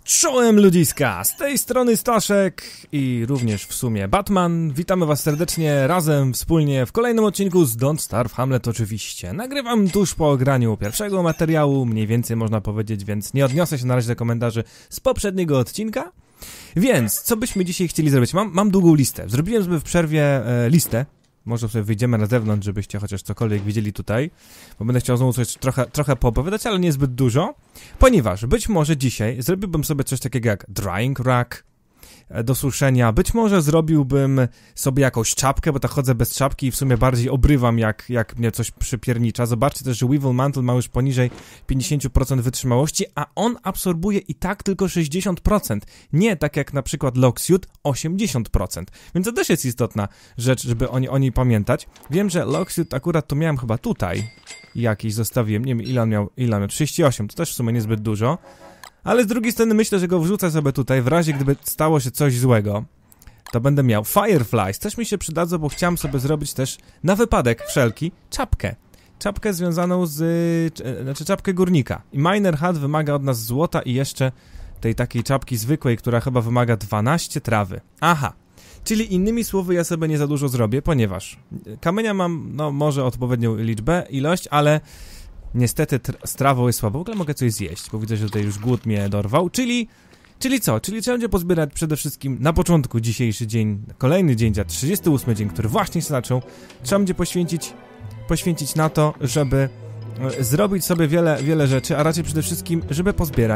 Czołem ludziska, z tej strony Staszek i również w sumie Batman. Witamy was serdecznie, razem, wspólnie w kolejnym odcinku z Don't Starve Hamlet oczywiście. Nagrywam tuż po ograniu pierwszego materiału, mniej więcej można powiedzieć, więc nie odniosę się na razie do komentarzy z poprzedniego odcinka. Więc, co byśmy dzisiaj chcieli zrobić? Mam długą listę, zrobiłem sobie w przerwie listę. Może sobie wyjdziemy na zewnątrz, żebyście chociaż cokolwiek widzieli tutaj. Bo będę chciał znowu coś trochę poopowiadać, ale niezbyt dużo. Ponieważ być może dzisiaj zrobiłbym sobie coś takiego jak drying rack do suszenia. Być może zrobiłbym sobie jakąś czapkę, bo tak chodzę bez czapki i w sumie bardziej obrywam jak mnie coś przypiernicza. Zobaczcie też, że Weevil Mantle ma już poniżej 50% wytrzymałości, a on absorbuje i tak tylko 60%. Nie tak jak na przykład Locksuit 80%. Więc to też jest istotna rzecz, żeby o niej pamiętać. Wiem, że Locksuit akurat to miałem chyba tutaj. Jakiś zostawiłem, nie wiem ile on miał, 38, to też w sumie niezbyt dużo. Ale z drugiej strony myślę, że go wrzucę sobie tutaj, w razie gdyby stało się coś złego, to będę miał Fireflies. Też mi się przydadzą, bo chciałem sobie zrobić też, na wypadek wszelki, czapkę. Czapkę związaną z... czapkę górnika. I Miner Hat wymaga od nas złota i jeszcze tej takiej czapki zwykłej, która chyba wymaga 12 trawy. Aha. Czyli innymi słowy ja sobie nie za dużo zrobię, ponieważ kamienia mam, no może odpowiednią ilość, ale... Niestety z trawą jest słabo. W ogóle mogę coś zjeść, bo widzę, że tutaj już głód mnie dorwał. Czyli co? Czyli trzeba będzie pozbierać przede wszystkim na początku dzisiejszy dzień, kolejny dzień, 38 dzień, który właśnie się zaczął. Trzeba będzie poświęcić na to, żeby zrobić sobie wiele rzeczy, a raczej przede wszystkim, żeby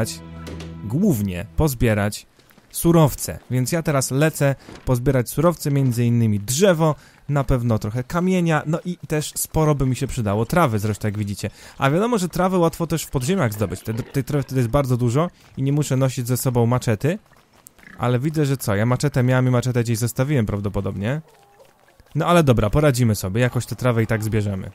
głównie pozbierać surowce. Więc ja teraz lecę pozbierać surowce, między innymi drzewo, na pewno trochę kamienia, no i też sporo by mi się przydało trawy, zresztą jak widzicie. A wiadomo, że trawę łatwo też w podziemiach zdobyć. Tej trawy wtedy jest bardzo dużo i nie muszę nosić ze sobą maczety. Ale widzę, że co? Ja maczetę miałem i maczetę gdzieś zostawiłem prawdopodobnie. No ale dobra, poradzimy sobie, jakoś tę trawę i tak zbierzemy.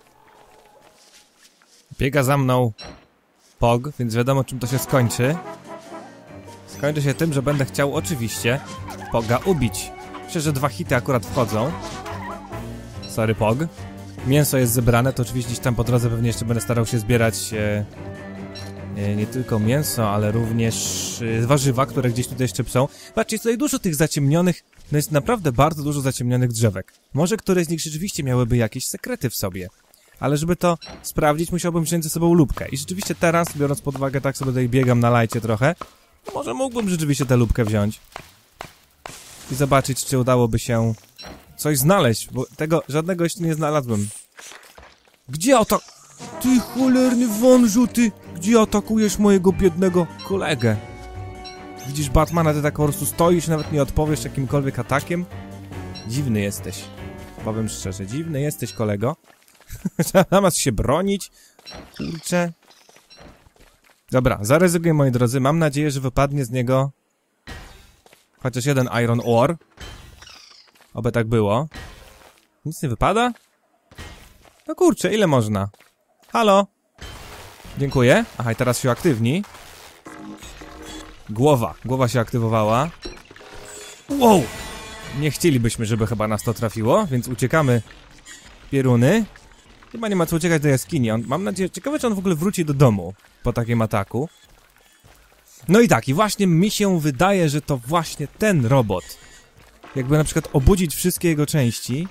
Biega za mną Pog, więc wiadomo czym to się skończy. Skończy się tym, że będę chciał oczywiście Poga ubić. Myślę, że 2 hity akurat wchodzą. Sorry, Pog. Mięso jest zebrane, to oczywiście gdzieś tam po drodze pewnie jeszcze będę starał się zbierać nie tylko mięso, ale również warzywa, które gdzieś tutaj jeszcze są. Patrzcie, jest tutaj dużo tych zaciemnionych, no jest naprawdę bardzo dużo zaciemnionych drzewek. Może któreś z nich rzeczywiście miałyby jakieś sekrety w sobie. Ale żeby to sprawdzić, musiałbym wziąć ze sobą lupkę. I rzeczywiście teraz, biorąc pod uwagę, tak sobie tutaj biegam na lajcie trochę, może mógłbym rzeczywiście tę lupkę wziąć i zobaczyć, czy udałoby się coś znaleźć, bo tego żadnego jeszcze nie znalazłem. Gdzie Ty cholerny wążu, ty! Gdzie atakujesz mojego biednego kolegę? Widzisz Batmana, ty tak po prostu stoisz, nawet nie odpowiesz jakimkolwiek atakiem? Dziwny jesteś. Powiem szczerze, dziwny jesteś, kolego. Zamiast się bronić. Kurczę. Dobra, zaryzykuję, moi drodzy. Mam nadzieję, że wypadnie z niego chociaż jeden Iron Ore. Oby tak było. Nic nie wypada? No kurczę, ile można? Halo? Dziękuję. Aha, i teraz się aktywni. Głowa się aktywowała. Wow! Nie chcielibyśmy, żeby chyba nas to trafiło, więc uciekamy. Pieruny. Chyba nie ma co uciekać do jaskini. Mam nadzieję, ciekawe, czy on w ogóle wróci do domu po takim ataku. No i tak, i właśnie mi się wydaje, że to właśnie ten robot, jakby na przykład obudzić wszystkie jego części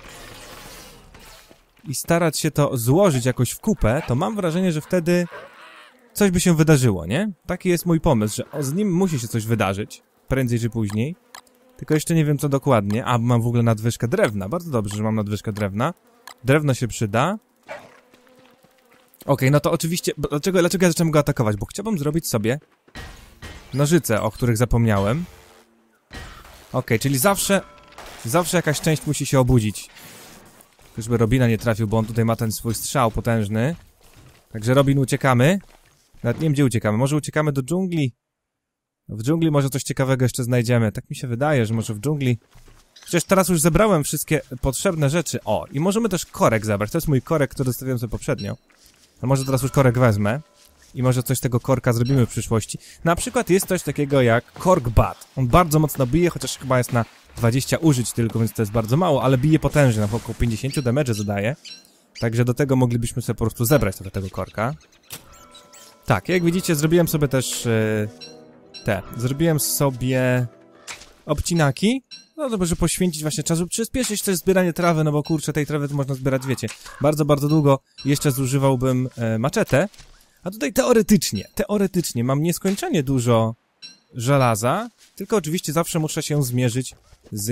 i starać się to złożyć jakoś w kupę, to mam wrażenie, że wtedy coś by się wydarzyło, nie? Taki jest mój pomysł, że z nim musi się coś wydarzyć, prędzej czy później. Tylko jeszcze nie wiem co dokładnie. A, mam w ogóle nadwyżkę drewna. Bardzo dobrze, że mam nadwyżkę drewna. Drewno się przyda. Okej, no to oczywiście... Dlaczego ja zacząłem go atakować? Bo chciałbym zrobić sobie nożyce, o których zapomniałem. Okej, czyli zawsze jakaś część musi się obudzić. Czyżby Robina nie trafił, bo on tutaj ma ten swój strzał potężny. Także Robin, uciekamy. Nawet nie wiem, gdzie uciekamy. Może uciekamy do dżungli? W dżungli może coś ciekawego jeszcze znajdziemy. Tak mi się wydaje, że może w dżungli... Przecież teraz już zebrałem wszystkie potrzebne rzeczy. O, i możemy też korek zabrać. To jest mój korek, który zostawiłem sobie poprzednio. Ale może teraz już korek wezmę. I może coś z tego korka zrobimy w przyszłości. Na przykład jest coś takiego jak Kork Bat. On bardzo mocno bije, chociaż chyba jest na 20 użyć tylko, więc to jest bardzo mało, ale bije potężnie, na około 50 damage zadaje. Także do tego moglibyśmy sobie po prostu zebrać trochę tego korka. Tak, jak widzicie, zrobiłem sobie też Zrobiłem sobie obcinaki. No to, żeby poświęcić właśnie czas, żeby przyspieszyć też zbieranie trawy, no bo kurczę, tej trawy to można zbierać, wiecie, bardzo, bardzo długo. Jeszcze zużywałbym maczetę. A tutaj teoretycznie mam nieskończenie dużo żelaza, tylko oczywiście zawsze muszę się zmierzyć z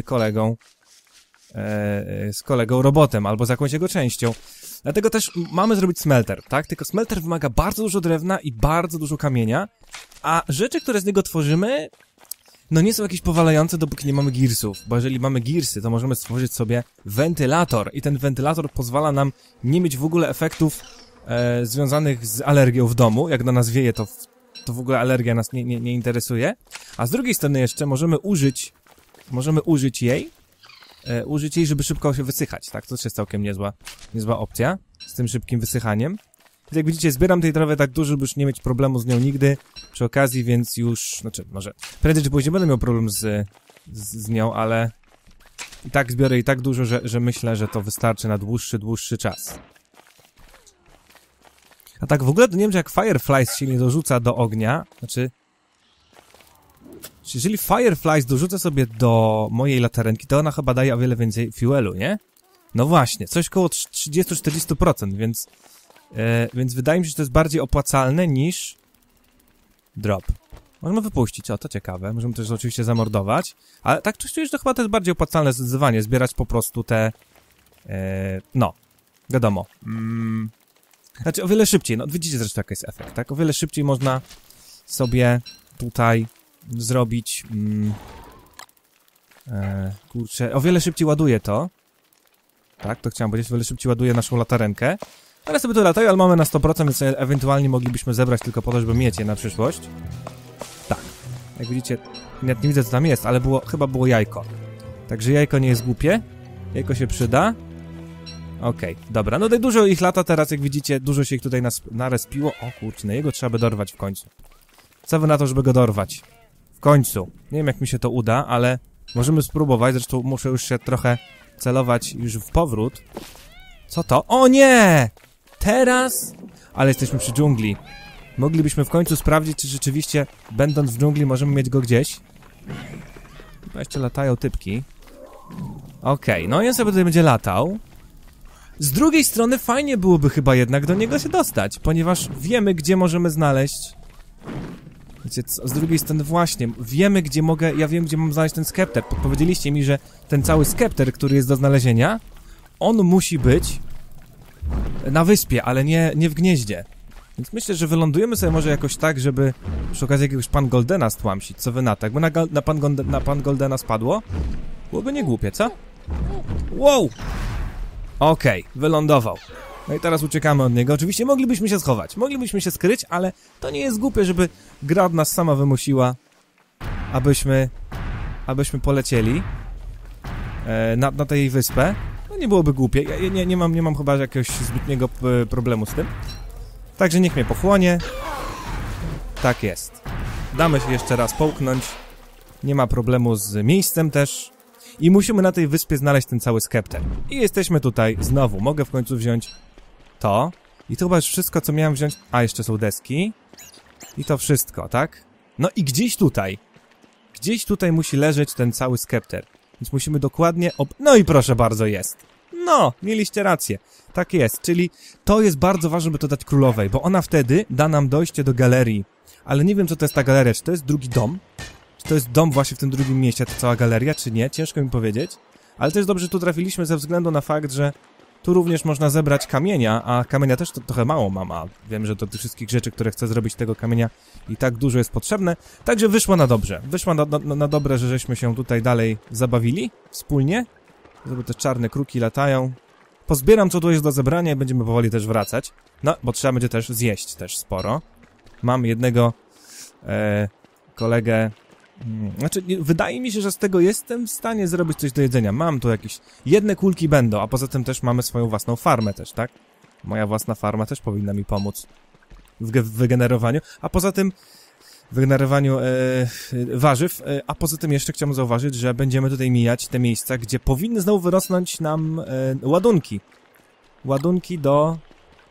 kolegą robotem, albo z jakąś jego częścią. Dlatego też mamy zrobić smelter, tak? Tylko smelter wymaga bardzo dużo drewna i bardzo dużo kamienia, a rzeczy, które z niego tworzymy, no nie są jakieś powalające, dopóki nie mamy gearsów, bo jeżeli mamy gearsy, to możemy stworzyć sobie wentylator i ten wentylator pozwala nam nie mieć w ogóle efektów związanych z alergią w domu. Jak na nas wieje, to w ogóle alergia nas nie interesuje. A z drugiej strony jeszcze możemy użyć jej, żeby szybko się wysychać, tak? To też jest całkiem niezła opcja z tym szybkim wysychaniem. Jak widzicie, zbieram tej trawy tak dużo, by już nie mieć problemu z nią nigdy przy okazji, więc już, znaczy, może prędzej czy później będę miał problem z nią, ale i tak zbiorę i tak dużo, że myślę, że to wystarczy na dłuższy czas. A tak w ogóle to nie wiem, że jak Fireflies się nie dorzuca do ognia, znaczy... Jeżeli Fireflies dorzucę sobie do mojej latarki, to ona chyba daje o wiele więcej fuelu, nie? No właśnie, coś koło 30-40%, więc wydaje mi się, że to jest bardziej opłacalne niż drop. Możemy wypuścić, o to ciekawe, możemy też oczywiście zamordować, ale tak czuję, że to chyba to jest bardziej opłacalne zdecydowanie, zbierać po prostu te... no, wiadomo. Znaczy o wiele szybciej, no widzicie zresztą jaki jest efekt, tak? O wiele szybciej można sobie tutaj zrobić... kurczę, o wiele szybciej ładuje to. Tak, to chciałem powiedzieć, o wiele szybciej ładuje naszą latarenkę. Ale sobie to latają, ale mamy na 100%, więc ewentualnie moglibyśmy zebrać tylko po to, żeby mieć je na przyszłość. Tak, jak widzicie, nawet nie widzę co tam jest, ale chyba było jajko. Także jajko nie jest głupie, jajko się przyda. Okej, dobra, no tutaj dużo ich lata teraz, jak widzicie, dużo się ich tutaj narespiło. O kurczę, no jego trzeba by dorwać w końcu. Co wy na to, żeby go dorwać? W końcu. Nie wiem, jak mi się to uda, ale możemy spróbować, zresztą muszę już się trochę celować już w powrót. Co to? O nie! Teraz? Ale jesteśmy przy dżungli. Moglibyśmy w końcu sprawdzić, czy rzeczywiście, będąc w dżungli, możemy mieć go gdzieś. Chyba jeszcze latają typki. Okej, no i on sobie tutaj będzie latał. Z drugiej strony fajnie byłoby chyba jednak do niego się dostać, ponieważ wiemy, gdzie możemy znaleźć... Wiecie co, z drugiej strony właśnie, wiemy, gdzie mogę... Ja wiem, gdzie mam znaleźć ten skepter. Podpowiedzieliście mi, że ten cały skepter, który jest do znalezienia, on musi być na wyspie, ale nie w gnieździe. Więc myślę, że wylądujemy sobie może jakoś tak, żeby przy okazji jakiegoś Pan Goldena stłamsić. Co wy na to? Jakby na Pan Goldena spadło? Byłoby nie głupie, co? Wow! Okej, wylądował. No i teraz uciekamy od niego. Oczywiście moglibyśmy się schować, moglibyśmy się skryć, ale to nie jest głupie, żeby gra od nas sama wymusiła, abyśmy polecieli na tę jej wyspę. No nie byłoby głupie. Ja nie mam chyba jakiegoś zbytniego problemu z tym. Także niech mnie pochłonie. Tak jest. Damy się jeszcze raz połknąć. Nie ma problemu z miejscem też. I musimy na tej wyspie znaleźć ten cały skepter. I jesteśmy tutaj znowu. Mogę w końcu wziąć to. I to chyba już wszystko, co miałem wziąć. A, jeszcze są deski. I to wszystko, tak? No i gdzieś tutaj musi leżeć ten cały skepter. Więc musimy dokładnie... No i proszę bardzo, jest. No, mieliście rację. Tak jest, czyli to jest bardzo ważne, by to dać królowej, bo ona wtedy da nam dojście do galerii. Ale nie wiem, co to jest ta galeria. Czy to jest drugi dom? Czy to jest dom właśnie w tym drugim mieście, ta cała galeria, czy nie? Ciężko mi powiedzieć. Ale też dobrze, że tu trafiliśmy ze względu na fakt, że tu również można zebrać kamienia, a kamienia też to trochę mało mam, a wiem, że do tych wszystkich rzeczy, które chcę zrobić tego kamienia i tak dużo jest potrzebne. Także wyszło na dobrze. Wyszło na dobre, że żeśmy się tutaj dalej zabawili wspólnie. Żeby te czarne kruki latają. Pozbieram, co tu jest do zebrania i będziemy powoli też wracać. No, bo trzeba będzie też zjeść też sporo. Mam jednego kolegę... Znaczy, wydaje mi się, że z tego jestem w stanie zrobić coś do jedzenia. Mam tu jakieś... Jedne kulki będą, a poza tym też mamy swoją własną farmę też, tak? Moja własna farma też powinna mi pomóc w wygenerowaniu. A poza tym... w wygenerowaniu warzyw, a poza tym jeszcze chciałbym zauważyć, że będziemy tutaj mijać te miejsca, gdzie powinny znowu wyrosnąć nam ładunki. Ładunki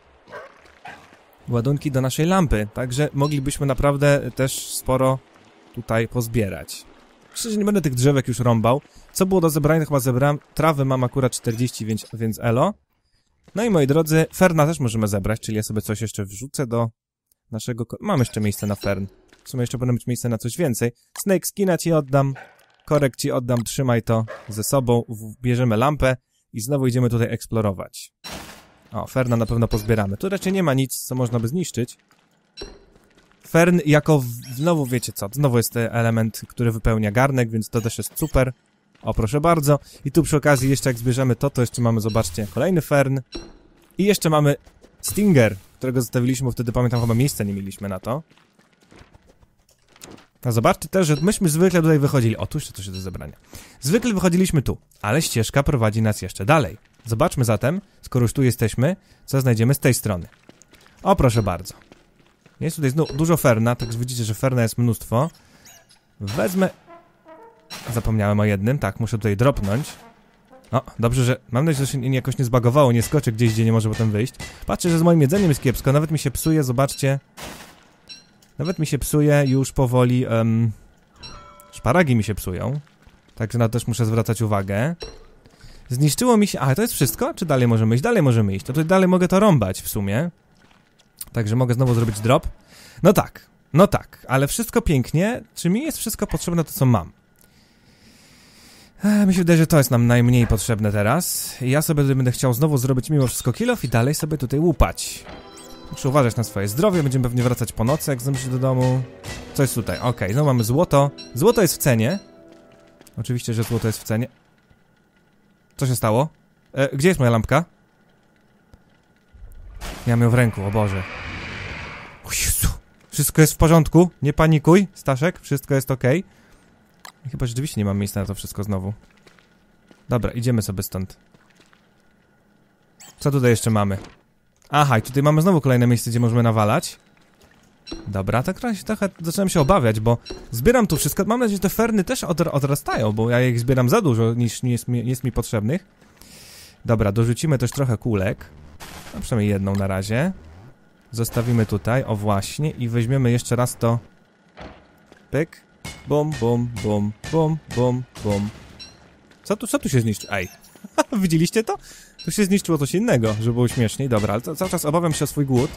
do naszej lampy, także moglibyśmy naprawdę też sporo tutaj pozbierać. Myślę, że nie będę tych drzewek już rąbał. Co było do zebrania, chyba zebrałem. Trawy mam akurat 40, więc elo. No i moi drodzy, ferna też możemy zebrać, czyli ja sobie coś jeszcze wrzucę do naszego... Mam jeszcze miejsce na fern. W sumie jeszcze będę mieć miejsce na coś więcej. Snake skina ci oddam. Korek ci oddam, trzymaj to ze sobą. Bierzemy lampę i znowu idziemy tutaj eksplorować. O, ferna na pewno pozbieramy. Tu raczej nie ma nic, co można by zniszczyć. Fern jako... Znowu wiecie co, znowu jest ten element, który wypełnia garnek, więc to też jest super. O, proszę bardzo. I tu przy okazji jeszcze jak zbierzemy to jeszcze mamy, zobaczcie, kolejny fern. I jeszcze mamy stinger, którego zostawiliśmy, bo wtedy pamiętam, chyba miejsca nie mieliśmy na to. A zobaczcie też, że myśmy zwykle tutaj wychodzili. O, tu jeszcze coś do zebrania. Zwykle wychodziliśmy tu, ale ścieżka prowadzi nas jeszcze dalej. Zobaczmy zatem, skoro już tu jesteśmy, co znajdziemy z tej strony. O, proszę bardzo. Jest tutaj dużo ferna, tak widzicie, że ferna jest mnóstwo. Wezmę... Zapomniałem o jednym, tak, muszę tutaj dropnąć. O, dobrze, że... Mam nadzieję, że się jakoś nie zbagowało, nie skoczę gdzieś, gdzie nie może potem wyjść. Patrzcie, że z moim jedzeniem jest kiepsko, nawet mi się psuje, zobaczcie. Nawet mi się psuje już powoli... Szparagi mi się psują. Także na to też muszę zwracać uwagę. Zniszczyło mi się... A, to jest wszystko? Czy dalej możemy iść? Dalej możemy iść. To tutaj dalej mogę to rąbać w sumie. Także mogę znowu zrobić drop. No tak, ale wszystko pięknie. Czy mi jest wszystko potrzebne to, co mam? Mi się wydaje, że to jest nam najmniej potrzebne teraz. Ja sobie tutaj będę chciał znowu zrobić mimo wszystko kill off i dalej sobie tutaj łupać. Muszę uważać na swoje zdrowie, będziemy pewnie wracać po nocy, jak zdążyć do domu. Co jest tutaj? Okej, znowu mamy złoto. Złoto jest w cenie. Oczywiście, że złoto jest w cenie. Co się stało? Gdzie jest moja lampka? Miałem ją w ręku, o Boże. O Jezu. Wszystko jest w porządku, nie panikuj, Staszek, wszystko jest okej. Chyba rzeczywiście nie mam miejsca na to wszystko znowu. Dobra, idziemy sobie stąd. Co tutaj jeszcze mamy? Aha, i tutaj mamy znowu kolejne miejsce, gdzie możemy nawalać. Dobra, tak trochę zacząłem się obawiać, bo zbieram tu wszystko. Mam nadzieję, że te ferny też odrastają, bo ja ich zbieram za dużo, niż jest mi potrzebnych. Dobra, dorzucimy też trochę kulek. No, przynajmniej jedną na razie. Zostawimy tutaj, o właśnie, i weźmiemy jeszcze raz to. Pyk. Bum, bum, bum, bum, bum, bum. Co tu się zniszczy? Ej, widzieliście to? Tu się zniszczyło coś innego, żeby było śmieszniej. Dobra, ale cały czas obawiam się o swój głód.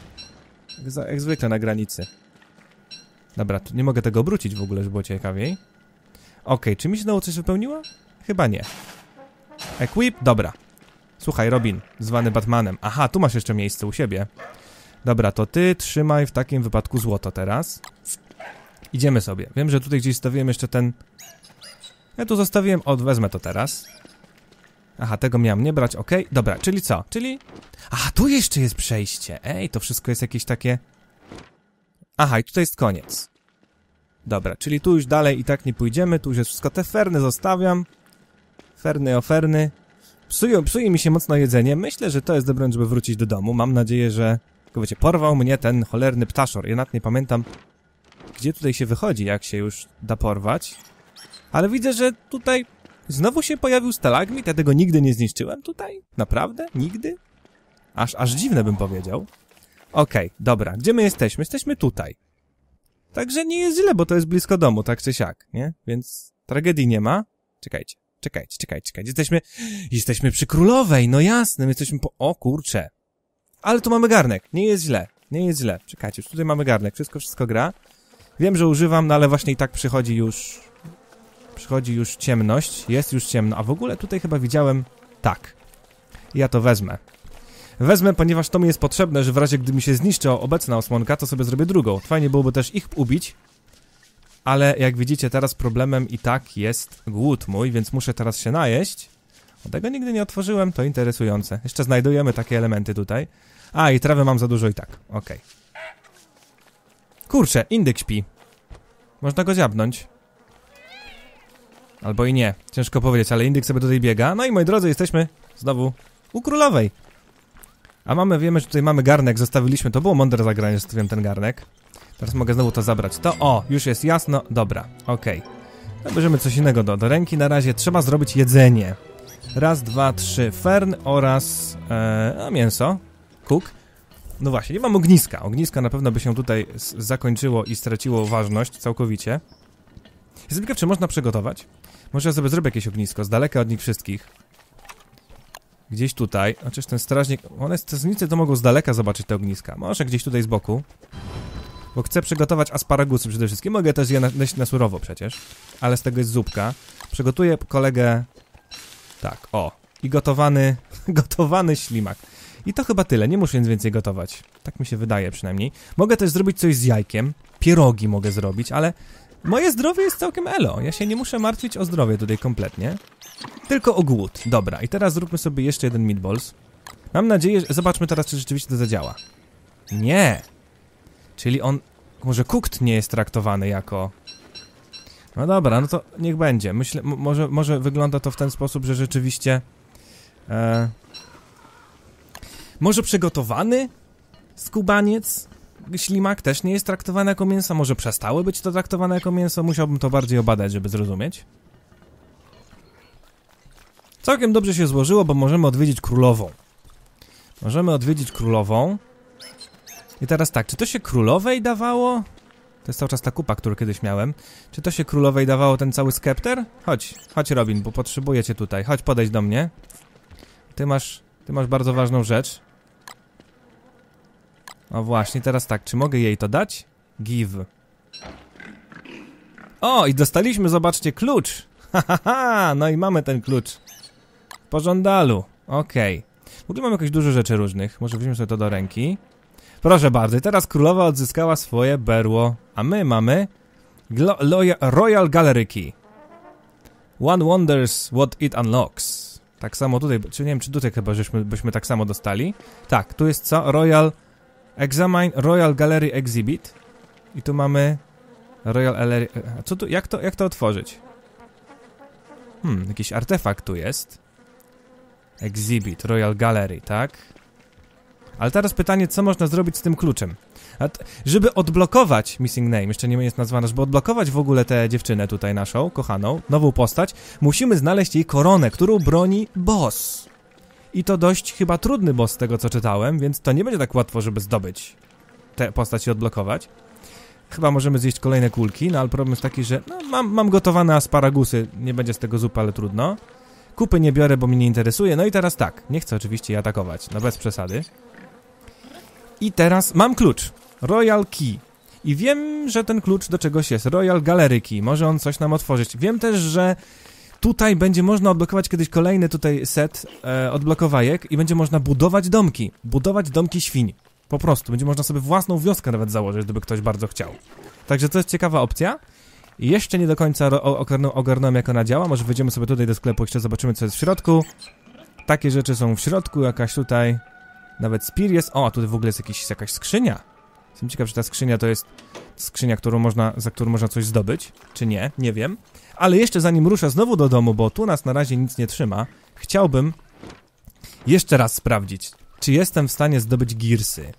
Jak zwykle na granicy. Dobra, tu nie mogę tego obrócić w ogóle, żeby było ciekawiej. Okej, czy mi się znowu coś wypełniło? Chyba nie. Equip? Dobra. Słuchaj, Robin, zwany Batmanem. Aha, tu masz jeszcze miejsce u siebie. Dobra, to ty trzymaj w takim wypadku złoto teraz. Idziemy sobie. Wiem, że tutaj gdzieś stawiłem jeszcze ten... Ja tu zostawiłem... Wezmę to teraz. Aha, tego miałem nie brać, okej. Dobra, czyli co? Czyli... Aha, tu jeszcze jest przejście. Ej, to wszystko jest jakieś takie... Aha, i tutaj jest koniec. Dobra, czyli tu już dalej i tak nie pójdziemy. Tu już jest wszystko. Te ferny zostawiam. Ferny. Psuje mi się mocno jedzenie. Myślę, że to jest dobre, żeby wrócić do domu. Mam nadzieję, że... Tylko wiecie, porwał mnie ten cholerny ptaszor. Ja nawet nie pamiętam, gdzie tutaj się wychodzi, jak się już da porwać. Ale widzę, że tutaj znowu się pojawił stalagmit. Ja tego nigdy nie zniszczyłem tutaj. Naprawdę? Nigdy? Aż dziwne bym powiedział. Okej, dobra. Gdzie my jesteśmy? Jesteśmy tutaj. Także nie jest źle, bo to jest blisko domu, tak czy siak, nie? Więc tragedii nie ma. Czekajcie. Jesteśmy przy Królowej, no jasne, my jesteśmy po... O kurcze. Ale tu mamy garnek, nie jest źle. Czekajcie, już tutaj mamy garnek, wszystko gra. Wiem, że używam, no ale właśnie i tak przychodzi już ciemność, jest już ciemno, a w ogóle tutaj chyba widziałem... Tak. Ja to wezmę. Ponieważ to mi jest potrzebne, że w razie gdy mi się zniszczy obecna osłonka, to sobie zrobię drugą. Fajnie byłoby też ich ubić. Ale jak widzicie, teraz problemem i tak jest głód mój, więc muszę teraz się najeść. Tego nigdy nie otworzyłem, to interesujące. Jeszcze znajdujemy takie elementy tutaj. A, i trawy mam za dużo i tak, okej. Kurczę, indyk śpi. Można go dziabnąć. Albo i nie, ciężko powiedzieć, ale indyk sobie tutaj biega. No i moi drodzy, jesteśmy znowu u Królowej. A wiemy, że tutaj mamy garnek, zostawiliśmy, to było mądre zagranie, że zostawiłem ten garnek. Teraz mogę znowu to zabrać. Już jest jasno, dobra, okej. No, bierzemy coś innego do ręki, na razie trzeba zrobić jedzenie. 1, 2, 3, fern oraz mięso. Cook. No właśnie, nie mam ogniska. Ogniska na pewno by się tutaj zakończyło i straciło ważność całkowicie. Jestem ciekaw, czy można przygotować? Może ja sobie zrobię jakieś ognisko, z daleka od nich wszystkich. Gdzieś tutaj, chociaż ten strażnik... strażnicy to mogą z daleka zobaczyć te ogniska. Może gdzieś tutaj z boku. Bo chcę przygotować asparagusy przede wszystkim. Mogę też je jeść na surowo przecież. Ale z tego jest zupka. Przygotuję kolegę... Tak, o. I gotowany... gotowany ślimak. I to chyba tyle, nie muszę nic więcej gotować. Tak mi się wydaje przynajmniej. Mogę też zrobić coś z jajkiem. Pierogi mogę zrobić, ale... Moje zdrowie jest całkiem elo. Ja się nie muszę martwić o zdrowie tutaj kompletnie. Tylko o głód. Dobra, i teraz zróbmy sobie jeszcze jeden meatballs. Mam nadzieję, że... Zobaczmy teraz, czy rzeczywiście to zadziała. Nie! Czyli on... Może cooked nie jest traktowany jako... No dobra, no to niech będzie. Myślę, może wygląda to w ten sposób, że rzeczywiście... Może przygotowany skubaniec, ślimak też nie jest traktowany jako mięso. Może przestało być to traktowane jako mięso. Musiałbym to bardziej obadać, żeby zrozumieć. Całkiem dobrze się złożyło, bo możemy odwiedzić królową. Możemy odwiedzić królową. I teraz tak, czy to się królowej dawało? To jest cały czas ta kupa, którą kiedyś miałem. Czy to się królowej dawało ten cały skepter? Chodź Robin, bo potrzebuję cię tutaj. Chodź, podejdź do mnie. Ty masz bardzo ważną rzecz. O właśnie, teraz tak, czy mogę jej to dać? Give. O, i dostaliśmy, zobaczcie, klucz. Ha, no i mamy ten klucz. W pożądalu, okej. W ogóle mam jakieś dużo rzeczy różnych. Może weźmiemy sobie to do ręki. Proszę bardzo, i teraz królowa odzyskała swoje berło. A my mamy... Royal Gallery Key. One wonders what it unlocks. Tak samo tutaj, czy nie wiem, czy tutaj chyba byśmy tak samo dostali. Tak, tu jest co? Examine Royal Gallery Exhibit. I tu mamy Royal Gallery... A co tu, jak to otworzyć? Jakiś artefakt tu jest. Exhibit, Royal Gallery, tak? Ale teraz pytanie, co można zrobić z tym kluczem? Żeby odblokować Missing Name, jeszcze nie jest nazwana, żeby odblokować w ogóle tę dziewczynę tutaj naszą, kochaną, nową postać, musimy znaleźć jej koronę, którą broni boss. I to dość chyba trudny boss z tego, co czytałem, więc to nie będzie tak łatwo, żeby zdobyć tę postać i odblokować. Chyba możemy zjeść kolejne kulki, no ale problem jest taki, że mam gotowane asparagusy, nie będzie z tego zupy, ale trudno. Kupy nie biorę, bo mnie nie interesuje, no i teraz tak, nie chcę oczywiście jej atakować, no bez przesady. I teraz mam klucz, Royal Key. I wiem, że ten klucz do czegoś jest, Royal Gallery Key, może on coś nam otworzyć. Wiem też, że tutaj będzie można odblokować kiedyś kolejny tutaj set odblokowajek i będzie można budować domki świń. Po prostu, będzie można sobie własną wioskę nawet założyć, gdyby ktoś bardzo chciał. Także to jest ciekawa opcja. I jeszcze nie do końca ogarnąłem, jak ona działa. Może wejdziemy sobie tutaj do sklepu, jeszcze zobaczymy, co jest w środku. Takie rzeczy są w środku, jakaś tutaj... Nawet Spear jest... O, a tutaj w ogóle jest jakaś skrzynia. Jestem ciekaw, czy ta skrzynia to jest skrzynia, za którą można coś zdobyć, czy nie, nie wiem. Ale jeszcze zanim ruszę znowu do domu, bo tu nas na razie nic nie trzyma, chciałbym jeszcze raz sprawdzić, czy jestem w stanie zdobyć girsy.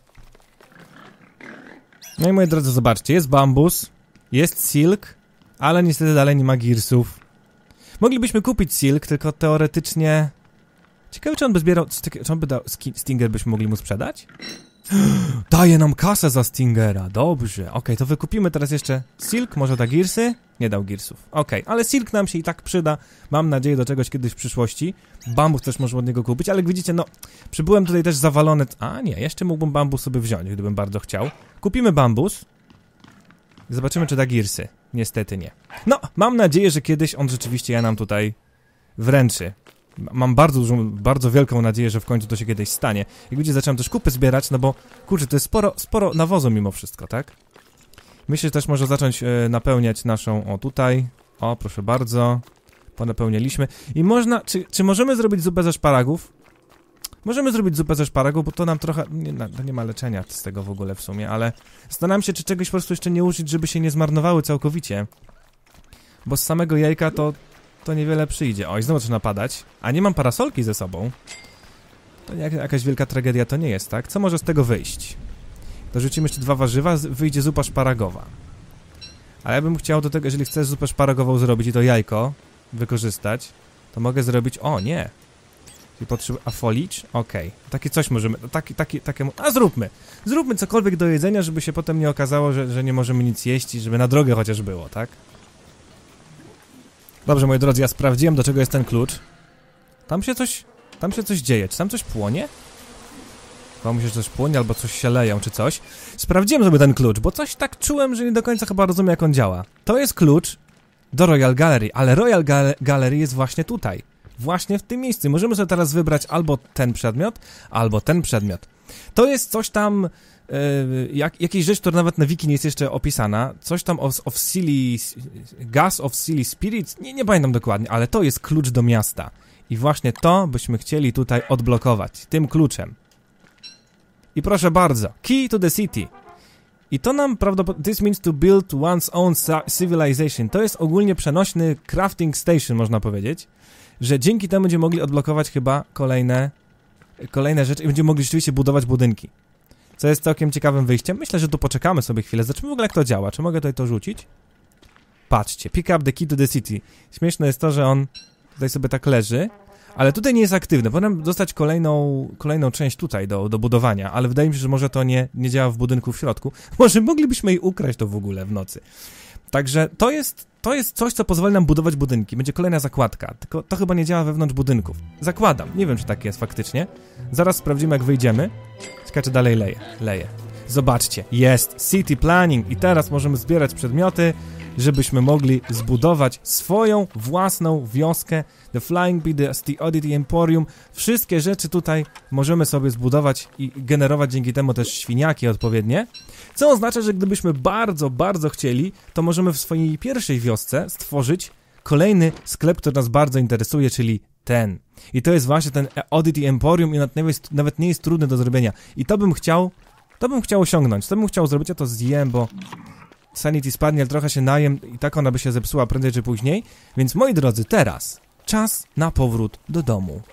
No i moi drodzy, zobaczcie, jest bambus, jest silk, ale niestety dalej nie ma girsów. Moglibyśmy kupić silk, tylko teoretycznie... Ciekawe, czy on by zbierał... Czy on by dał... Stinger byśmy mogli mu sprzedać? Daje nam kasę za Stingera, dobrze. Okej, to wykupimy teraz jeszcze silk, może da girsy? Nie dał girsów. Okej, ale silk nam się i tak przyda. Mam nadzieję do czegoś kiedyś w przyszłości. Bambus też można od niego kupić, ale jak widzicie, no... Przybyłem tutaj też zawalony... A nie, jeszcze mógłbym bambus sobie wziąć, gdybym bardzo chciał. Kupimy bambus. Zobaczymy, czy da girsy. Niestety nie. No, mam nadzieję, że kiedyś on rzeczywiście nam tutaj wręczy. Mam bardzo wielką nadzieję, że w końcu to się kiedyś stanie. Jak widzicie, zacząłem też kupy zbierać, no bo, kurczę, to jest sporo nawozu mimo wszystko, tak? Myślę, że też może zacząć napełniać naszą, o tutaj, o proszę bardzo, ponapełnialiśmy. I można, czy możemy zrobić zupę ze szparagów? Możemy zrobić zupę ze szparagów, bo to nam trochę, nie ma leczenia z tego w ogóle w sumie, ale zastanawiam się, czy czegoś po prostu jeszcze nie użyć, żeby się nie zmarnowały całkowicie. Bo z samego jajka to niewiele przyjdzie. O, i znowu zaczyna padać. A nie mam parasolki ze sobą. To jakaś wielka tragedia to nie jest, tak? Co może z tego wyjść? Dorzucimy jeszcze 2 warzywa, wyjdzie zupa szparagowa. Ale ja bym chciał do tego, jeżeli chcesz zupę szparagową zrobić i to jajko wykorzystać, to mogę zrobić... O, nie! I potrzebuję... A folicz? Okej. Takie coś możemy... Takie... A zróbmy! Zróbmy cokolwiek do jedzenia, żeby się potem nie okazało, że nie możemy nic jeść i żeby na drogę chociaż było, tak? Dobrze, moi drodzy, ja sprawdziłem, do czego jest ten klucz. Tam się coś dzieje. Czy tam coś płonie? Chyba mi się, że coś płonie, albo coś się leją, czy coś. Sprawdziłem sobie ten klucz, bo coś tak czułem, że nie do końca chyba rozumiem, jak on działa. To jest klucz do Royal Gallery, ale Royal Gallery jest właśnie tutaj. Właśnie w tym miejscu. Możemy sobie teraz wybrać albo ten przedmiot, albo ten przedmiot. To jest coś tam... jakieś rzecz, która nawet na wiki nie jest jeszcze opisana. Coś tam of Silly... Gas of Silly Spirits? Nie pamiętam dokładnie, ale to jest klucz do miasta. I właśnie to byśmy chcieli tutaj odblokować. Tym kluczem. I proszę bardzo. Key to the city. I to nam prawdopodobnie... This means to build one's own civilization. To jest ogólnie przenośny crafting station, można powiedzieć. Że dzięki temu będziemy mogli odblokować chyba kolejne rzeczy i będziemy mogli rzeczywiście budować budynki. Co jest całkiem ciekawym wyjściem. Myślę, że tu poczekamy sobie chwilę. Zobaczymy w ogóle, jak to działa. Czy mogę tutaj to rzucić? Patrzcie. Pick up the key to the city. Śmieszne jest to, że on tutaj sobie tak leży. Ale tutaj nie jest aktywny. Powinienem dostać kolejną część tutaj do budowania. Ale wydaje mi się, że może to nie działa w budynku w środku. Może moglibyśmy jej ukraść to w ogóle w nocy. Także to jest coś, co pozwoli nam budować budynki. Będzie kolejna zakładka. Tylko to chyba nie działa wewnątrz budynków. Zakładam. Nie wiem, czy tak jest faktycznie. Zaraz sprawdzimy, jak wyjdziemy. Ciekawe, czy dalej leje. Zobaczcie. Jest City Planning. I teraz możemy zbierać przedmioty, żebyśmy mogli zbudować swoją własną wioskę. The Flying Bee, the Oddity Emporium. Wszystkie rzeczy tutaj możemy sobie zbudować i generować dzięki temu też świniaki odpowiednie. Co oznacza, że gdybyśmy bardzo, bardzo chcieli, to możemy w swojej pierwszej wiosce stworzyć kolejny sklep, który nas bardzo interesuje, czyli ten. I to jest właśnie ten Oddity Emporium i nawet nie jest trudny do zrobienia. I to bym chciał osiągnąć. To bym chciał zrobić, ja to zjem, bo Sanity spadnie, ale trochę się najem i tak ona by się zepsuła prędzej czy później. Więc moi drodzy, teraz czas na powrót do domu.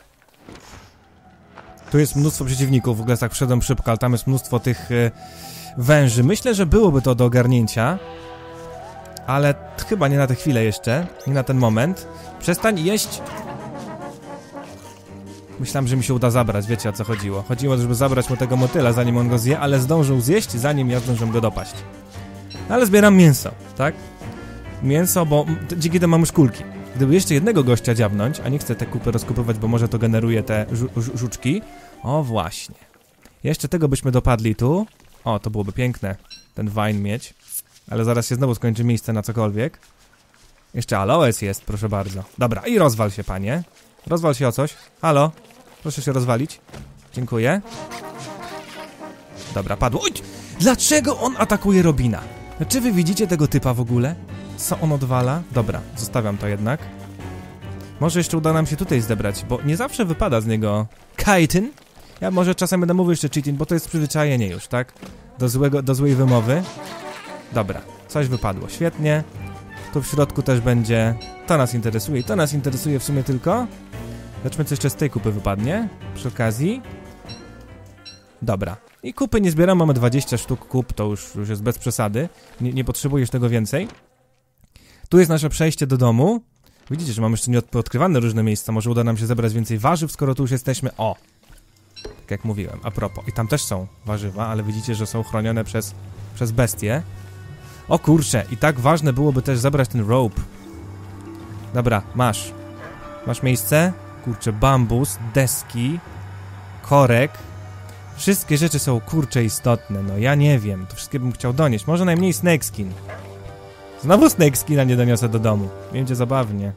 Tu jest mnóstwo przeciwników, w ogóle tak wszedłem szybko, ale tam jest mnóstwo tych węży. Myślę, że byłoby to do ogarnięcia, ale chyba nie na tę chwilę jeszcze, nie na ten moment. Przestań jeść. Myślałem, że mi się uda zabrać, wiecie, o co chodziło. Chodziło, żeby zabrać mu tego motyla, zanim on go zje, ale zdążył zjeść, zanim ja zdążyłem go dopaść. Ale zbieram mięso, tak? Mięso, bo dzięki temu mamy szkólki. Gdyby jeszcze jednego gościa dziabnąć, a nie chcę te kupy rozkupywać, bo może to generuje te żuczki. O właśnie. Jeszcze tego byśmy dopadli tu. O, to byłoby piękne, ten wine mieć. Ale zaraz się znowu skończy miejsce na cokolwiek. Jeszcze aloes jest, proszę bardzo. Dobra, i rozwal się, panie. Rozwal się o coś. Halo? Proszę się rozwalić. Dziękuję. Dobra, padło. Oj! Dlaczego on atakuje Robina? Czy wy widzicie tego typa w ogóle? Co on odwala? Dobra, zostawiam to jednak. Może jeszcze uda nam się tutaj zebrać, bo nie zawsze wypada z niego chitin. Ja może czasem będę mówił jeszcze cheating, bo to jest przyzwyczajenie już, tak? Do złej wymowy. Dobra, coś wypadło. Świetnie. Tu w środku też będzie... To nas interesuje i to nas interesuje w sumie tylko. Zobaczmy, co jeszcze z tej kupy wypadnie. Przy okazji. Dobra. I kupy nie zbieram, mamy 20 sztuk kup, to już jest bez przesady. Nie potrzebujesz tego więcej. Tu jest nasze przejście do domu. Widzicie, że mamy jeszcze nieodkrywane różne miejsca. Może uda nam się zebrać więcej warzyw, skoro tu już jesteśmy. O! Tak jak mówiłem, a propos. I tam też są warzywa, ale widzicie, że są chronione przez bestie. O kurczę, i tak ważne byłoby też zebrać ten rope. Dobra, masz. Masz miejsce? Kurczę, bambus, deski, korek. Wszystkie rzeczy są, kurczę, istotne. No ja nie wiem, to wszystkie bym chciał donieść. Może najmniej snakeskin. Znowu snakeskina nie doniosę do domu. Będzie zabawnie.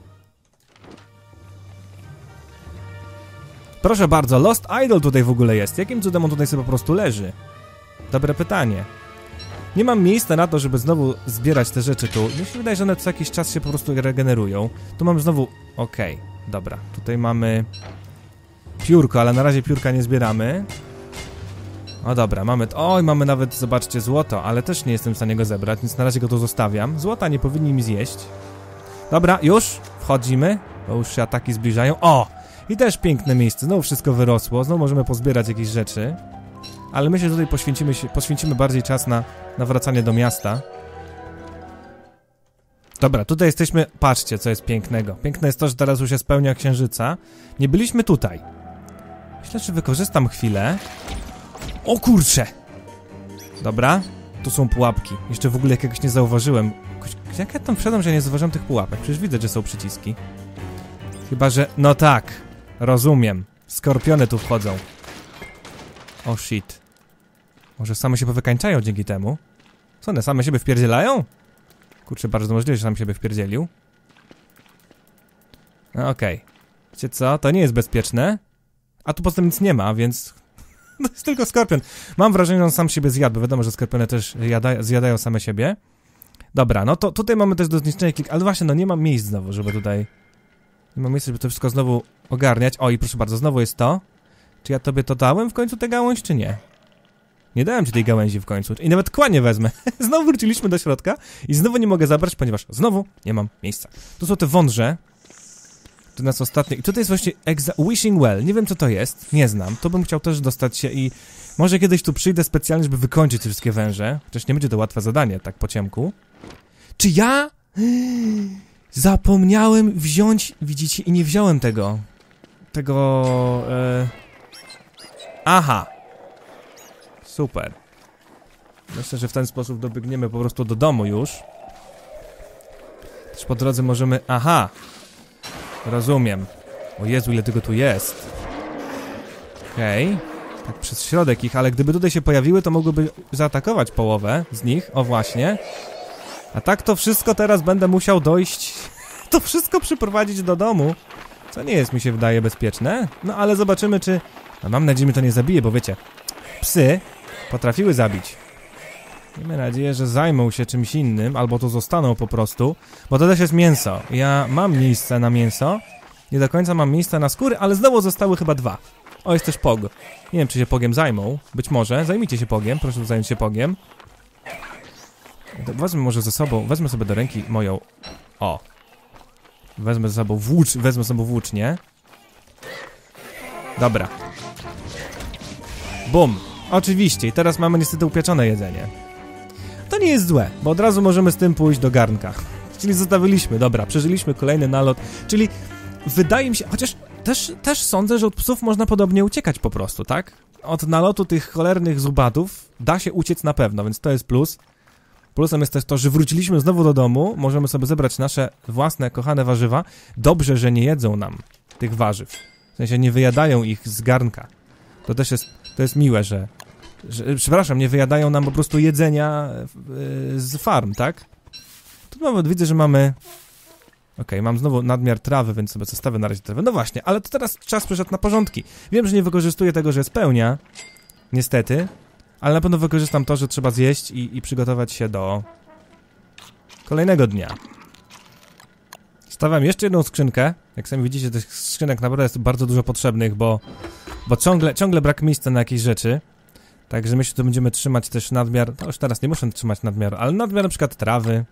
Proszę bardzo, Lost Idol tutaj w ogóle jest. Jakim cudem on tutaj sobie po prostu leży? Dobre pytanie. Nie mam miejsca na to, żeby znowu zbierać te rzeczy tu. Mi się wydaje, że one co jakiś czas się po prostu regenerują. Tu mam znowu... Okej, dobra. Tutaj mamy piórko, ale na razie piórka nie zbieramy. O dobra, mamy... Oj, mamy nawet, zobaczcie, złoto, ale też nie jestem w stanie go zebrać, więc na razie go tu zostawiam. Złota nie powinni mi zjeść. Dobra, już wchodzimy, bo już się ataki zbliżają. O! I też piękne miejsce, znowu wszystko wyrosło, znowu możemy pozbierać jakieś rzeczy. Ale myślę, że tutaj poświęcimy bardziej czas na wracanie do miasta. Dobra, tutaj jesteśmy... Patrzcie, co jest pięknego. Piękne jest to, że teraz już jest pełnia księżyca. Nie byliśmy tutaj. Myślę, że wykorzystam chwilę. O kurcze! Dobra, tu są pułapki. Jeszcze w ogóle jakiegoś nie zauważyłem. Jak ja tam wszedłem, że nie zauważyłem tych pułapek? Przecież widzę, że są przyciski. Chyba, że... No tak, rozumiem. Skorpiony tu wchodzą. O shit. Może same się powykańczają dzięki temu? Co, one same siebie wpierdzielają? Kurczę, bardzo możliwe, że sam siebie wpierdzielił. No okej. Wiecie co? To nie jest bezpieczne. A tu poza tym nic nie ma, więc... To jest tylko skorpion. Mam wrażenie, że on sam siebie zjadł, bo wiadomo, że skorpiony też zjadają same siebie. Dobra, no to tutaj mamy też do zniszczenia kilka... Ale właśnie, no nie mam miejsc znowu, żeby tutaj... Nie mam miejsca, żeby to wszystko znowu ogarniać. O, i proszę bardzo, znowu jest to. Czy ja tobie to dałem w końcu tę gałąź, czy nie? Nie dałem ci tej gałęzi w końcu. I nawet kła nie wezmę. Znowu wróciliśmy do środka i znowu nie mogę zabrać, ponieważ znowu nie mam miejsca. Tu są te wądrze. To nas ostatnie. I tutaj jest właśnie Wishing Well. Nie wiem, co to jest. Nie znam. To bym chciał też dostać się i... Może kiedyś tu przyjdę specjalnie, żeby wykończyć te wszystkie węże. Chociaż nie będzie to łatwe zadanie, tak po ciemku. Czy ja... Zapomniałem wziąć... Widzicie? I nie wziąłem tego. Aha. Super. Myślę, że w ten sposób dobiegniemy po prostu do domu już. Też po drodze możemy... Aha. Rozumiem. O Jezu, ile tego tu jest. Okej. Tak przez środek ich, ale gdyby tutaj się pojawiły, to mogłyby zaatakować połowę z nich. O właśnie. A tak to wszystko teraz będę musiał dojść... To wszystko przyprowadzić do domu. Co nie jest, mi się wydaje, bezpieczne. No ale zobaczymy, czy... No, mam nadzieję, że mnie to nie zabije, bo wiecie... Psy potrafiły zabić. Miejmy nadzieję, że zajmą się czymś innym, albo to zostaną po prostu, bo to też jest mięso. Ja mam miejsce na mięso, nie do końca mam miejsce na skóry, ale znowu zostały chyba 2. O, jest też pog. Nie wiem, czy się pogiem zajmą. Być może. Zajmijcie się pogiem, proszę zająć się pogiem. Wezmę może ze sobą, wezmę sobie do ręki moją... O. Wezmę ze sobą włócznię. Dobra. Bum. Oczywiście. I teraz mamy niestety upieczone jedzenie. To nie jest złe, bo od razu możemy z tym pójść do garnka. Czyli zostawiliśmy, dobra, przeżyliśmy kolejny nalot. Czyli wydaje mi się, chociaż też sądzę, że od psów można podobnie uciekać po prostu, tak? Od nalotu tych cholernych zubatów da się uciec na pewno, więc to jest plus. Plusem jest też to, że wróciliśmy znowu do domu, możemy sobie zebrać nasze własne, kochane warzywa. Dobrze, że nie jedzą nam tych warzyw. W sensie nie wyjadają ich z garnka. To też jest miłe, że przepraszam, nie wyjadają nam po prostu jedzenia z farm, tak? Tu nawet widzę, że mamy... Okej, mam znowu nadmiar trawy, więc sobie zostawię na razie trawę. No właśnie, ale to teraz czas przyszedł na porządki. Wiem, że nie wykorzystuję tego, że jest pełnia. Niestety. Ale na pewno wykorzystam to, że trzeba zjeść i przygotować się do kolejnego dnia. Stawiam jeszcze jedną skrzynkę. Jak sami widzicie, tych skrzynek naprawdę jest bardzo dużo potrzebnych, bo ciągle brak miejsca na jakieś rzeczy. Także myślę, że będziemy trzymać też nadmiar. To już teraz nie muszę trzymać nadmiaru, ale nadmiar na przykład trawy.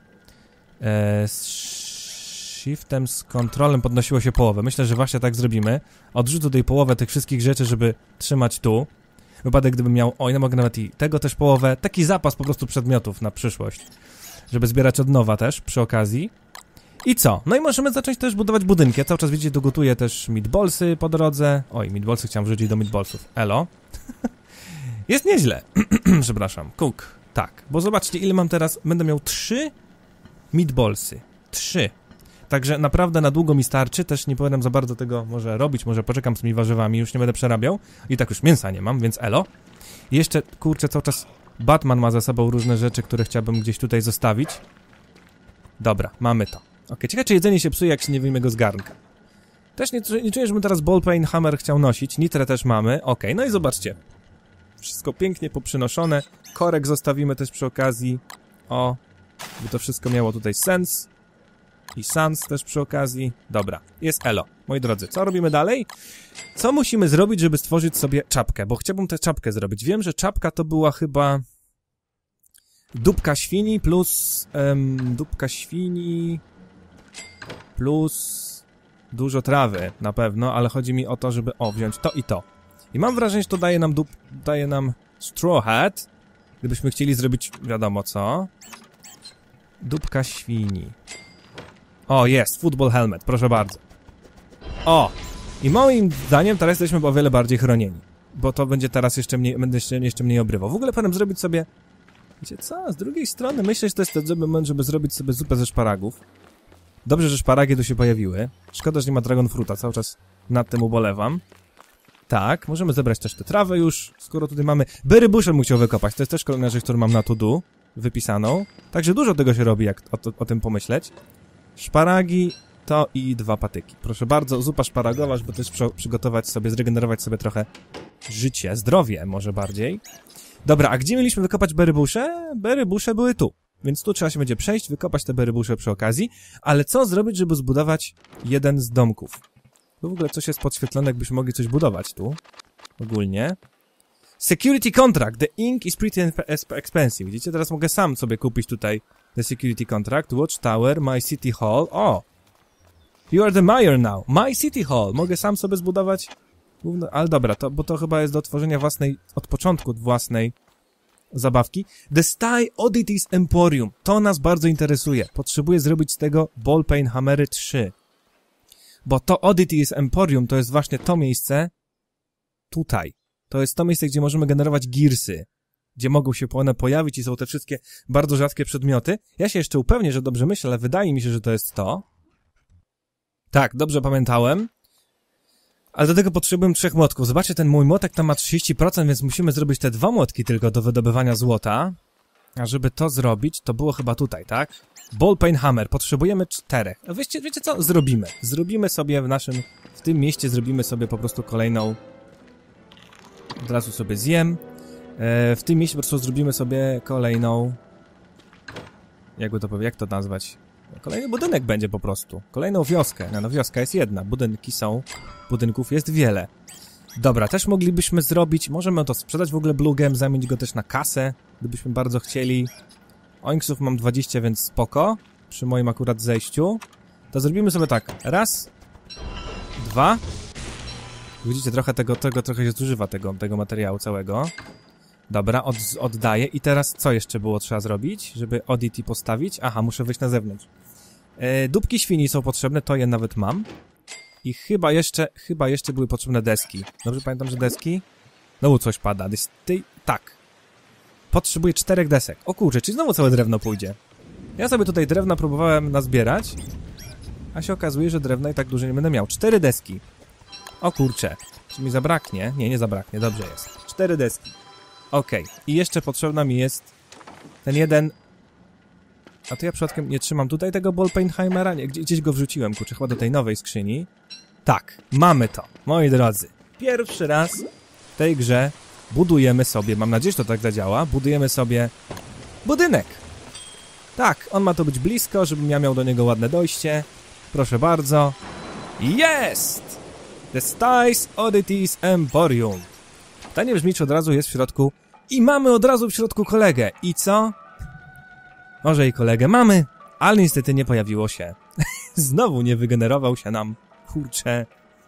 Z shiftem, z kontrolem podnosiło się połowę. Myślę, że właśnie tak zrobimy. Odrzucę tutaj połowę tych wszystkich rzeczy, żeby trzymać tu. Wypadek, gdybym miał, no mogę nawet i tego też połowę. Taki zapas po prostu przedmiotów na przyszłość. Żeby zbierać od nowa też przy okazji. I co? No i możemy zacząć też budować budynki. Ja cały czas, widzicie, dogotuję też meatballsy po drodze. Oj, meatballsy chciałem wrzucić do meatballsów. Elo. Jest nieźle. Przepraszam. Cook. Tak. Bo zobaczcie, ile mam teraz. Będę miał 3 meatballsy. 3. Także naprawdę na długo mi starczy. Też nie powinienem za bardzo tego może robić. Może poczekam z tymi warzywami. Już nie będę przerabiał. I tak już mięsa nie mam, więc elo. I jeszcze, kurczę, cały czas Batman ma za sobą różne rzeczy, które chciałbym gdzieś tutaj zostawić. Dobra, mamy to. Okej, ciekawe, czy jedzenie się psuje, jak się nie wyjmie go z garnka. Też nie czuję, żebym teraz ballpeen hammer chciał nosić. Nitrę też mamy. Okej, no i zobaczcie. Wszystko pięknie poprzynoszone. Korek zostawimy też przy okazji. O, by to wszystko miało tutaj sens. I sans też przy okazji. Dobra, jest elo. Moi drodzy, co robimy dalej? Co musimy zrobić, żeby stworzyć sobie czapkę? Bo chciałbym tę czapkę zrobić. Wiem, że czapka to była chyba... dupka świni plus... dupka świni... plus... dużo trawy, na pewno, ale chodzi mi o to, żeby... O, wziąć to i to. I mam wrażenie, że to daje nam straw hat. Gdybyśmy chcieli zrobić wiadomo co. Dupka świni. O, jest, football helmet, proszę bardzo. O! I moim zdaniem teraz jesteśmy o wiele bardziej chronieni. Bo to będzie teraz będę jeszcze mniej obrywał. W ogóle powinienem zrobić sobie... Wiecie co? Z drugiej strony myślę, że to jest ten moment, żeby zrobić sobie zupę ze szparagów. Dobrze, że szparagi tu się pojawiły. Szkoda, że nie ma dragon fruta. Cały czas nad tym ubolewam. Tak, możemy zebrać też tę trawę już, skoro tutaj mamy... Berry bushe musiał wykopać. To jest też kolejna rzecz, którą mam na to do wypisaną. Także dużo tego się robi, jak o tym pomyśleć. Szparagi to i 2 patyki. Proszę bardzo, zupa szparagowa, żeby też przygotować sobie, zregenerować sobie trochę życie, zdrowie może bardziej. Dobra, a gdzie mieliśmy wykopać berry bushe? Berry bushe były tu. Więc tu trzeba się będzie przejść, wykopać te berry bushe przy okazji. Ale co zrobić, żeby zbudować jeden z domków? Tu w ogóle coś jest podświetlone, jakbyśmy mogli coś budować tu. Ogólnie. Security contract. The ink is pretty expensive. Widzicie, teraz mogę sam sobie kupić tutaj the security contract. Watchtower, my city hall. O! You are the mayor now. My city hall. Mogę sam sobie zbudować... Ale dobra, bo to chyba jest do tworzenia własnej, od początku własnej zabawki. The Sty Oddities Emporium. To nas bardzo interesuje. Potrzebuję zrobić z tego Ballpeen Hammery 3. Bo to Oddities Emporium to jest właśnie to miejsce tutaj. To jest to miejsce, gdzie możemy generować gearsy. Gdzie mogą się one pojawić i są te wszystkie bardzo rzadkie przedmioty. Ja się jeszcze upewnię, że dobrze myślę, ale wydaje mi się, że to jest to. Tak, dobrze pamiętałem. Ale do tego potrzebuję 3 młotków. Zobaczcie, ten mój młotek tam ma 30%, więc musimy zrobić te 2 młotki tylko do wydobywania złota. A żeby to zrobić, to było chyba tutaj, tak? Ballpeen Hammer. Potrzebujemy 4. A wiecie co? Zrobimy. Zrobimy sobie w tym mieście zrobimy sobie po prostu kolejną... Od razu sobie zjem. W tym mieście po prostu zrobimy sobie kolejną... Jakby to powiedzieć, jak to nazwać? Kolejny budynek będzie po prostu. Kolejną wioskę. No wioska jest jedna. Budynków jest wiele. Dobra, też moglibyśmy zrobić... Możemy to sprzedać w ogóle Blugem, zamienić go też na kasę, gdybyśmy bardzo chcieli. Oinksów mam 20, więc spoko. Przy moim akurat zejściu. To zrobimy sobie tak. 1, 2. Widzicie, trochę trochę się zużywa tego materiału całego. Dobra, oddaję. I teraz co jeszcze było trzeba zrobić, żeby Oddity postawić? Aha, muszę wyjść na zewnątrz. Dupki świni są potrzebne, to je nawet mam. I chyba jeszcze były potrzebne deski. Dobrze pamiętam, że deski? Znowu coś pada. Tak. Potrzebuję 4 desek. O kurczę, czyli znowu całe drewno pójdzie. Ja sobie tutaj drewna próbowałem nazbierać, a się okazuje, że drewna i tak dużo nie będę miał. 4 deski. O kurczę. Czy mi zabraknie? Nie zabraknie. Dobrze jest. 4 deski. Okej. I jeszcze potrzebna mi jest ten jeden... A to ja przypadkiem nie trzymam tutaj tego Ballpeen Hammera? Nie, gdzieś go wrzuciłem, kurczę, chyba do tej nowej skrzyni. Tak, mamy to, moi drodzy. Pierwszy raz w tej grze budujemy sobie, mam nadzieję, że to tak zadziała, budujemy sobie budynek. Tak, on ma to być blisko, żebym ja miał do niego ładne dojście. Proszę bardzo. Jest! The Sty's Oddities Emporium. Pytanie brzmi, czy od razu jest w środku. I mamy od razu w środku kolegę. I co? Może i kolegę mamy, ale niestety nie pojawiło się. Znowu nie wygenerował się nam. Kurczę.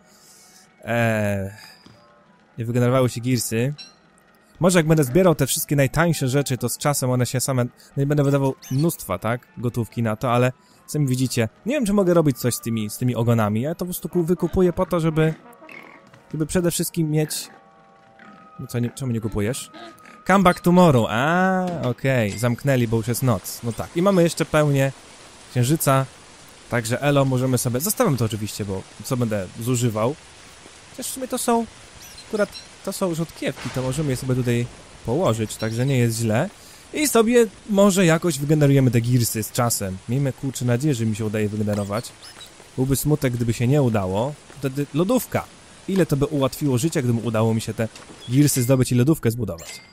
Nie wygenerowały się gearsy. Może jak będę zbierał te wszystkie najtańsze rzeczy, to z czasem one się same... No i będę wydawał mnóstwa, tak? Gotówki na to, ale sami widzicie. Nie wiem, czy mogę robić coś z tymi ogonami. Ja to po prostu wykupuję po to, żeby przede wszystkim mieć... No co, czemu nie kupujesz? Come back tomorrow. Okej. Zamknęli, bo już jest noc. No tak. I mamy jeszcze pełnię księżyca. Także elo, możemy sobie... Zostawiam to oczywiście, bo co będę zużywał. Chociaż w sumie to są... Akurat to są rzodkiewki, to możemy je sobie tutaj położyć, także nie jest źle. I sobie może jakoś wygenerujemy te gearsy z czasem. Miejmy kurczę nadzieję, że mi się udaje wygenerować. Byłby smutek, gdyby się nie udało. Wtedy lodówka. Ile to by ułatwiło życie, gdyby udało mi się te gearsy zdobyć i lodówkę zbudować.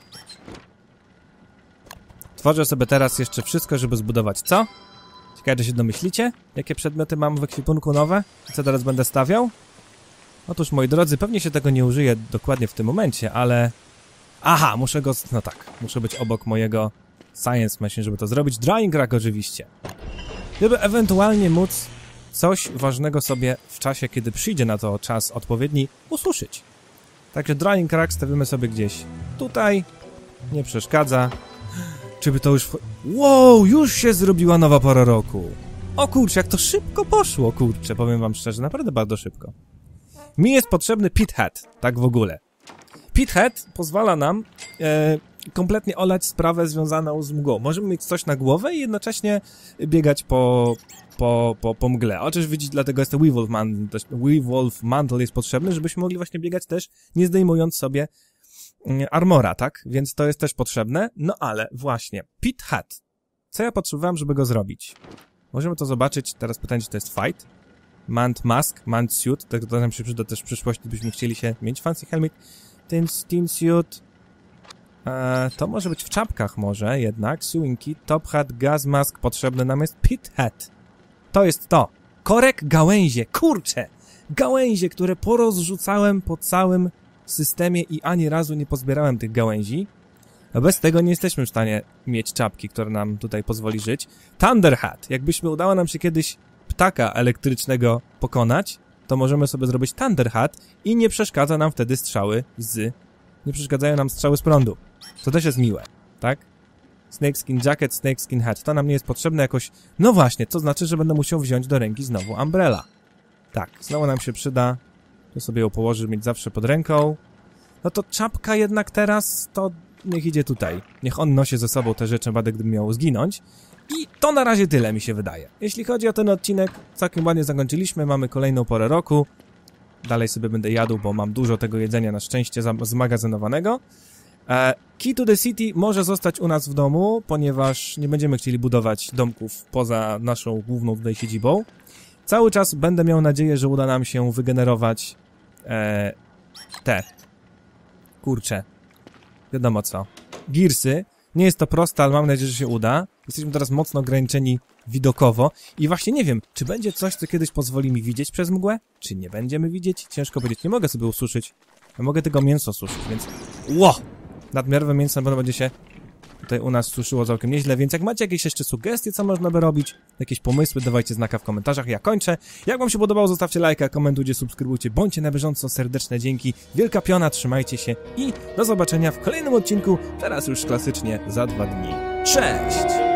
Tworzę sobie teraz jeszcze wszystko, żeby zbudować co? Ciekawe, czy się domyślicie? Jakie przedmioty mam w ekwipunku nowe? Co teraz będę stawiał? Otóż, moi drodzy, pewnie się tego nie użyje dokładnie w tym momencie, ale... Aha, muszę go... No tak, muszę być obok mojego Science Machine, żeby to zrobić. Drying Rack oczywiście. Żeby ewentualnie móc coś ważnego sobie w czasie, kiedy przyjdzie na to czas odpowiedni, ususzyć. Także Drying Rack stawimy sobie gdzieś tutaj. Nie przeszkadza. Czy by to już... Wow, już się zrobiła nowa pora roku. O kurczę, jak to szybko poszło, kurczę, powiem wam szczerze, naprawdę bardzo szybko. Mi jest potrzebny pit hat, tak w ogóle. Pit hat pozwala nam kompletnie olać sprawę związaną z mgłą. Możemy mieć coś na głowę i jednocześnie biegać po mgle. Oczywiście widzieć, dlatego jest to Weewolf Mantle jest potrzebny, żebyśmy mogli właśnie biegać też, nie zdejmując sobie armora, tak? Więc to jest też potrzebne. No ale właśnie, pit hat. Co ja potrzebowałem, żeby go zrobić? Możemy to zobaczyć. Teraz pytanie, czy to jest fight. Mant mask, mant suit. Tak to nam się przyda też w przyszłości, gdybyśmy chcieli się mieć fancy helmet. Tin suit. To może być w czapkach może jednak. Sewing kit, top hat, gas mask. Potrzebny nam jest pit hat. To jest to. Korek, gałęzie. Kurczę! Gałęzie, które porozrzucałem po całym systemie i ani razu nie pozbierałem tych gałęzi. A bez tego nie jesteśmy w stanie mieć czapki, która nam tutaj pozwoli żyć. Thunder hat. Jakbyśmy udało nam się kiedyś ptaka elektrycznego pokonać, to możemy sobie zrobić Thunder hat i nie przeszkadza nam wtedy nie przeszkadzają nam strzały z prądu. To też jest miłe, tak? Snakeskin jacket, snakeskin hat. To nam nie jest potrzebne jakoś... No właśnie, to znaczy, że będę musiał wziąć do ręki znowu umbrella. Tak, znowu nam się przyda. Tu sobie ją położę, mieć zawsze pod ręką. No to czapka jednak teraz, to niech idzie tutaj. Niech on nosi ze sobą te rzeczy, gdybym miał zginąć. I to na razie tyle mi się wydaje. Jeśli chodzi o ten odcinek, całkiem ładnie zakończyliśmy. Mamy kolejną porę roku. Dalej sobie będę jadł, bo mam dużo tego jedzenia na szczęście zmagazynowanego. Key to the City może zostać u nas w domu, ponieważ nie będziemy chcieli budować domków poza naszą główną tutaj siedzibą. Cały czas będę miał nadzieję, że uda nam się wygenerować kurczę, wiadomo co, Gearsy. Nie jest to proste, ale mam nadzieję, że się uda. Jesteśmy teraz mocno ograniczeni widokowo i właśnie nie wiem, czy będzie coś, co kiedyś pozwoli mi widzieć przez mgłę, czy nie będziemy widzieć. Ciężko powiedzieć, nie mogę sobie ususzyć. Ja mogę tylko mięso suszyć, więc... Nadmiarowe mięso będzie się tutaj u nas suszyło całkiem nieźle, więc jak macie jakieś jeszcze sugestie, co można by robić, jakieś pomysły, dawajcie znaka w komentarzach. Ja kończę. Jak wam się podobało, zostawcie lajka, komentujcie, subskrybujcie, bądźcie na bieżąco, serdeczne dzięki, wielka piona, trzymajcie się i do zobaczenia w kolejnym odcinku, teraz już klasycznie za 2 dni. Cześć!